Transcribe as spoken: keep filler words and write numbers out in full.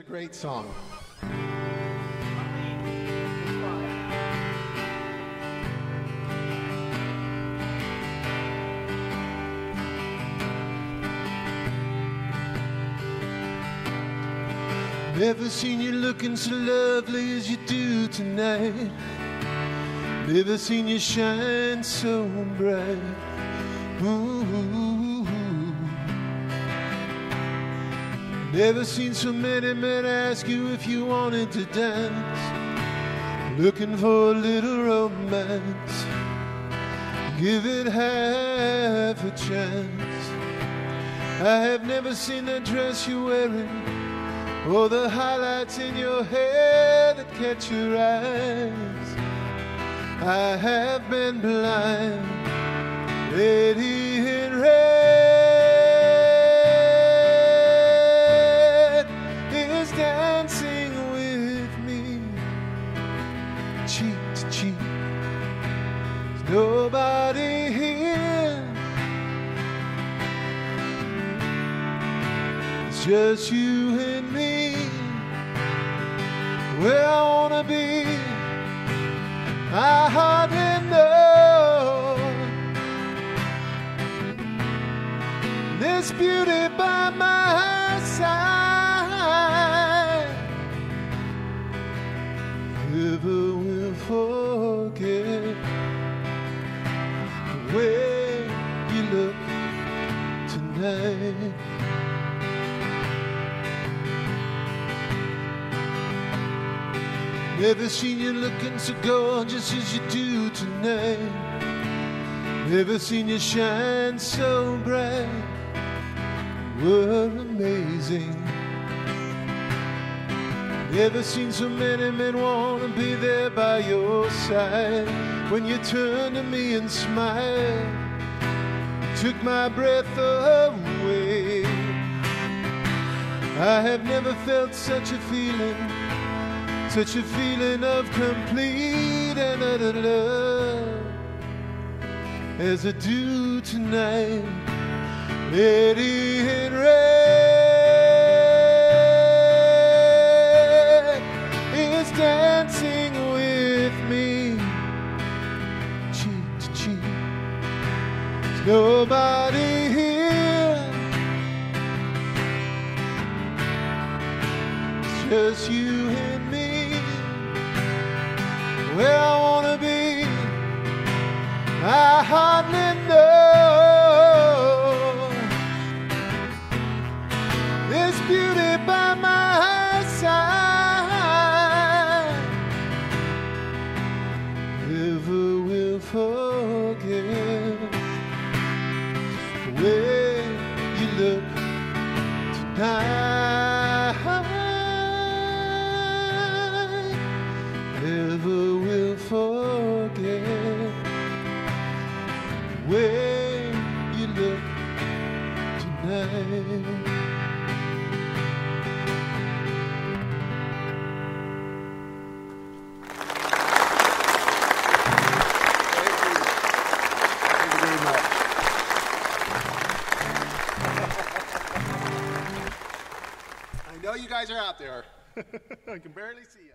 great song. Never seen you looking so lovely as you do tonight. Never seen you shine so bright. Ooh. Never seen so many men ask you if you wanted to dance. Looking for a little romance. Give it half a chance. I have never seen that dress you're wearing, or the highlights in your hair that catch your eyes. I have been blind, lady in red is dancing with me, cheek to cheek. There's nobody here, it's just you and me. Where I wanna be, I hardly know. This beauty by my side, never will forget the way you look tonight. Never seen you looking so gorgeous as you do tonight. Never seen you shine so bright. Were amazing. Never seen so many men wanna be there by your side. When you turned to me and smiled, took my breath away. I have never felt such a feeling, such a feeling of complete and utter love as I do tonight. Lady in red is dancing with me, cheek to cheek. There's nobody here, it's just you and me. Where I wanna be, I hardly know. This beauty by my side, never will forget the way you look tonight. Never will forget the way you look tonight. I know you guys are out there. I can barely see you.